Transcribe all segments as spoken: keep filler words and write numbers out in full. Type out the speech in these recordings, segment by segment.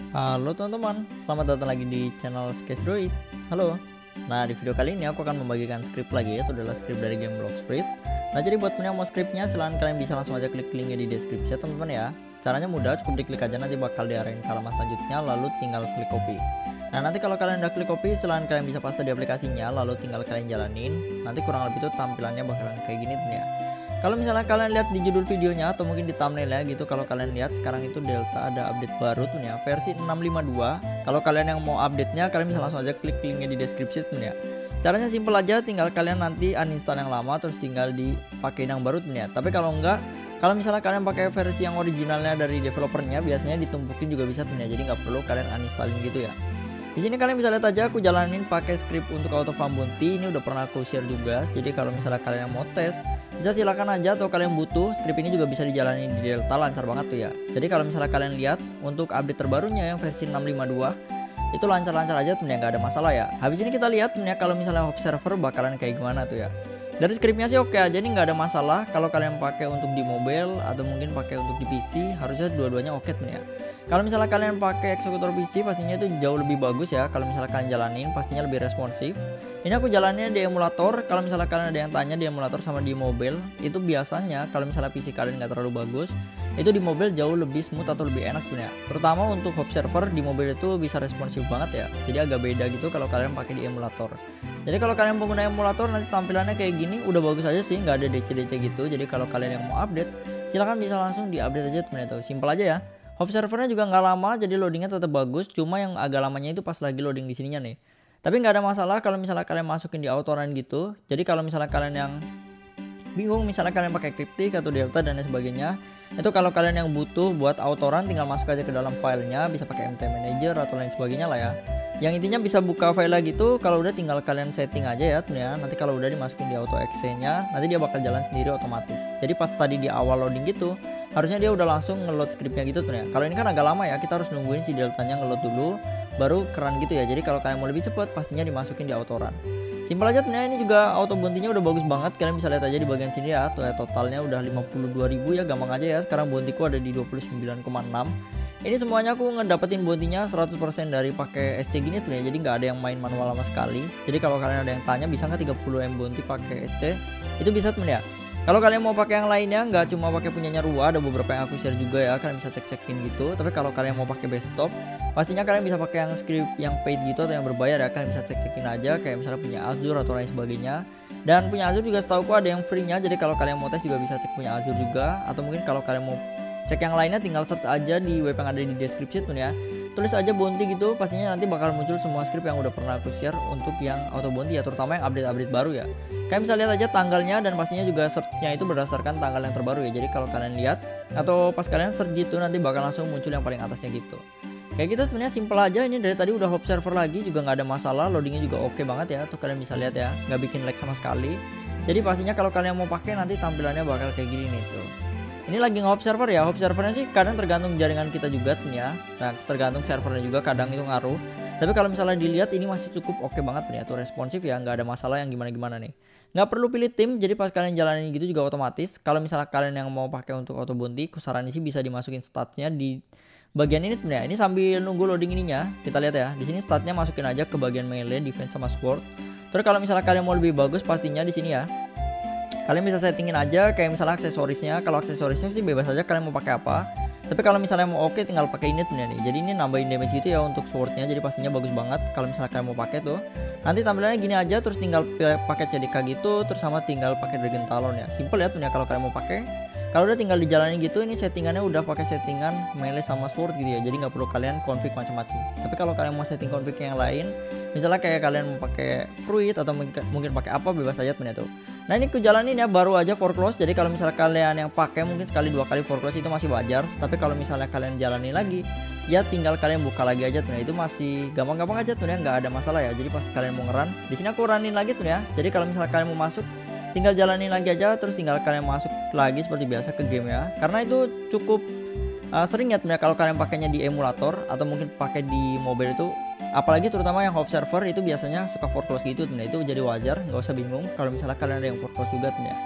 Halo teman-teman, selamat datang lagi di channel Sketch Droid. Halo. Nah, di video kali ini aku akan membagikan script lagi, yaitu adalah script dari game Bloxsprit. Nah, jadi buat yang mau scriptnya, silahkan kalian bisa langsung aja klik linknya di deskripsi ya teman-teman ya. Caranya mudah, cukup diklik aja, nanti bakal diarahin ke halaman selanjutnya, lalu tinggal klik copy. Nah, nanti kalau kalian udah klik copy, silahkan kalian bisa paste di aplikasinya, lalu tinggal kalian jalanin. Nanti kurang lebih itu tampilannya bakalan kayak gini tuh ya. Kalau misalnya kalian lihat di judul videonya atau mungkin di thumbnail ya gitu, kalau kalian lihat sekarang itu Delta ada update baru tuh ya, versi enam lima dua. Kalau kalian yang mau update-nya, kalian bisa langsung aja klik linknya di deskripsi tuh ya. Caranya simple aja, tinggal kalian nanti uninstall yang lama terus tinggal dipakai yang baru tuh ya. Tapi kalau enggak, kalau misalnya kalian pakai versi yang originalnya dari developernya, biasanya ditumpukin juga bisa tuh ya. Jadi nggak perlu kalian uninstallin gitu ya. Di sini kalian bisa lihat aja aku jalanin pakai script untuk auto farm bounty. Ini udah pernah aku share juga. Jadi kalau misalnya kalian mau tes, bisa silakan aja, atau kalian butuh script ini juga bisa dijalani di Delta, lancar banget tuh ya. Jadi kalau misalnya kalian lihat untuk update terbarunya yang versi enam lima dua itu lancar-lancar aja tuh ya, nggak ada masalah ya. Habis ini kita lihat tuh ya kalau misalnya observer bakalan kayak gimana tuh ya. Dari scriptnya sih oke aja nih, nggak ada masalah. Kalau kalian pakai untuk di mobile atau mungkin pakai untuk di P C, harusnya dua-duanya oke tuh ya. Kalau misalnya kalian pakai eksekutor P C, pastinya itu jauh lebih bagus ya. Kalau misalnya kalian jalanin, pastinya lebih responsif. Ini aku jalannya di emulator. Kalau misalnya kalian ada yang tanya di emulator sama di mobile, itu biasanya kalau misalnya P C kalian nggak terlalu bagus, itu di mobile jauh lebih smooth atau lebih enak tuh ya. Terutama untuk observer di mobile itu bisa responsif banget ya. Jadi agak beda gitu kalau kalian pakai di emulator. Jadi kalau kalian pengguna emulator, nanti tampilannya kayak gini udah bagus aja sih, nggak ada D C D C gitu. Jadi kalau kalian yang mau update, silahkan bisa langsung di update aja temen itu. Simple aja ya. Observernya juga nggak lama, jadi loadingnya tetap bagus. Cuma yang agak lamanya itu pas lagi loading di sininya nih. Tapi nggak ada masalah kalau misalnya kalian masukin di auto run gitu. Jadi kalau misalnya kalian yang bingung, misalnya kalian pakai Cryptic atau Delta dan lain sebagainya, itu kalau kalian yang butuh buat auto run, tinggal masuk aja ke dalam filenya, bisa pakai M T Manager atau lain sebagainya lah ya. Yang intinya bisa buka file lagi tuh, kalau udah tinggal kalian setting aja ya tuh ya. Nanti kalau udah dimasukin di auto exe nya, nanti dia bakal jalan sendiri otomatis. Jadi pas tadi di awal loading gitu, harusnya dia udah langsung ngeload scriptnya gitu tuh ya. Kalau ini kan agak lama ya, kita harus nungguin si deltanya ngeload dulu, baru keren gitu ya. Jadi kalau kalian mau lebih cepet, pastinya dimasukin di auto run. Simpel aja tuh ya. Ini juga auto bounty-nya udah bagus banget. Kalian bisa lihat aja di bagian sini ya, tuh ya, totalnya udah lima puluh dua ribu ya, gampang aja ya. Sekarang bountyku ada di dua puluh sembilan koma enam. Ini semuanya aku ngedapetin bounty-nya seratus persen dari pakai S C gini tuh ya. Jadi nggak ada yang main manual sama sekali. Jadi kalau kalian ada yang tanya bisa nggak tiga puluh M bounty pakai S C, itu bisa tuh ya. Kalau kalian mau pakai yang lainnya, nggak cuma pakai punyanya Rua, ada beberapa yang aku share juga ya, kalian bisa cek-cekin gitu. Tapi kalau kalian mau pakai desktop, pastinya kalian bisa pakai yang script yang paid gitu atau yang berbayar ya. Kalian bisa cek-cekin aja, kayak misalnya punya Azure atau lain sebagainya. Dan punya Azure juga setahu aku ada yang free-nya, jadi kalau kalian mau tes juga bisa cek punya Azure juga. Atau mungkin kalau kalian mau cek yang lainnya, tinggal search aja di web yang ada di deskripsi tuh ya. Tulis aja bounty gitu, pastinya nanti bakal muncul semua script yang udah pernah aku share untuk yang auto bounty ya, terutama yang update-update baru ya. Kalian bisa lihat aja tanggalnya, dan pastinya juga search-nya itu berdasarkan tanggal yang terbaru ya. Jadi kalau kalian lihat atau pas kalian search gitu, nanti bakal langsung muncul yang paling atasnya gitu. Kayak gitu sebenarnya simple aja. Ini dari tadi udah observer lagi juga nggak ada masalah, loadingnya juga oke banget ya. Tuh kalian bisa lihat ya, nggak bikin lag sama sekali. Jadi pastinya kalau kalian mau pakai nanti tampilannya bakal kayak gini nih tuh. Ini lagi nge-observer ya, observernya sih kadang tergantung jaringan kita juga tuh ya. Nah, tergantung servernya juga, kadang itu ngaruh. Tapi kalau misalnya dilihat ini masih cukup oke banget nih ya, tuh responsif ya, nggak ada masalah yang gimana-gimana nih. Nggak perlu pilih tim, jadi pas kalian jalanin gitu juga otomatis. Kalau misalnya kalian yang mau pakai untuk auto bounty, kusaranin sih bisa dimasukin statsnya di bagian ini tuh ya. Ini sambil nunggu loading ininya, kita lihat ya. Di sini statnya masukin aja ke bagian melee, defense sama sword. Terus kalau misalnya kalian mau lebih bagus, pastinya di sini ya. Kalian bisa settingin aja kayak misalnya aksesorisnya. Kalau aksesorisnya sih bebas aja kalian mau pakai apa. Tapi kalau misalnya mau oke, tinggal pakai ini tuh nih. Jadi ini nambahin damage gitu ya untuk swordnya. Jadi pastinya bagus banget kalau misalnya kalian mau pakai tuh. Nanti tampilannya gini aja, terus tinggal pakai C D K gitu, terus sama tinggal pakai Dragon Talon ya. Simple ya tuh ya kalau kalian mau pakai. Kalau udah tinggal dijalanin gitu, ini settingannya udah pakai settingan melee sama sword gitu ya. Jadi nggak perlu kalian config macam-macam. Tapi kalau kalian mau setting config yang lain, misalnya kayak kalian mau pakai fruit atau mungkin, mungkin pakai apa, bebas aja tuh tuh. Nah ini aku jalanin ya, baru aja foreclose. Jadi kalau misalnya kalian yang pakai mungkin sekali dua kali foreclose itu masih wajar. Tapi kalau misalnya kalian jalanin lagi, ya tinggal kalian buka lagi aja tuh ya. Itu masih gampang-gampang aja tuh ya, nggak ada masalah ya. Jadi pas kalian mau ngeran, di sini aku runin lagi tuh ya. Jadi kalau misalnya kalian mau masuk, tinggal jalanin lagi aja, terus tinggal kalian masuk lagi seperti biasa ke game ya. Karena itu cukup uh, sering ya tuh ya kalau kalian pakainya di emulator atau mungkin pakai di mobile itu. Apalagi terutama yang observer itu biasanya suka foreclose gitu tuh. Nah itu jadi wajar, nggak usah bingung kalau misalnya kalian ada yang foreclose juga tuh ya.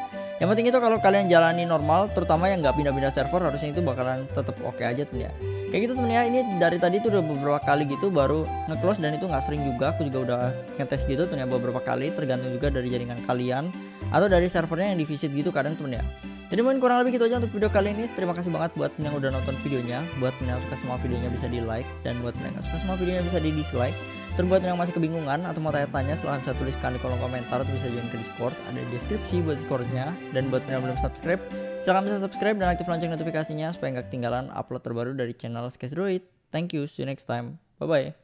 Yang penting itu kalau kalian jalani normal, terutama yang nggak pindah-pindah server, harusnya itu bakalan tetap oke aja temen ya. Kayak gitu temen ya, ini dari tadi tuh udah beberapa kali gitu baru nge-close, dan itu nggak sering juga, aku juga udah ngetes gitu temen ya beberapa kali, tergantung juga dari jaringan kalian atau dari servernya yang di visit gitu kadang temen ya. Jadi mungkin kurang lebih gitu aja untuk video kali ini. Terima kasih banget buat yang udah nonton videonya. Buat yang suka semua videonya bisa di like, dan buat yang gak suka semua videonya bisa di dislike. Terus buat yang masih kebingungan atau mau tanya-tanya, silahkan bisa tuliskan di kolom komentar atau bisa join ke Discord, ada di deskripsi buat Discordnya. Dan buat yang belum subscribe, silahkan bisa subscribe dan aktif lonceng notifikasinya supaya nggak ketinggalan upload terbaru dari channel Sketchdroid. Thank you, see you next time, bye bye.